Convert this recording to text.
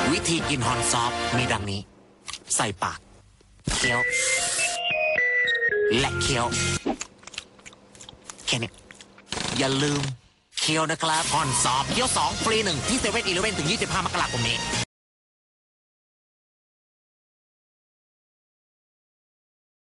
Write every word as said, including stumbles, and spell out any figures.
วิธีกินฮอนซอฟมีดังนี้ใส่ปากเคี้ยวและเคี้ยวแค่นี้อย่าลืมเคี้ยวนะครับฮอนซอฟเคี้ยวสองฟรีหนึ่งที่เซเว่นอีเลฟเว่นถึงยี่สิบห้ามกราคมนี้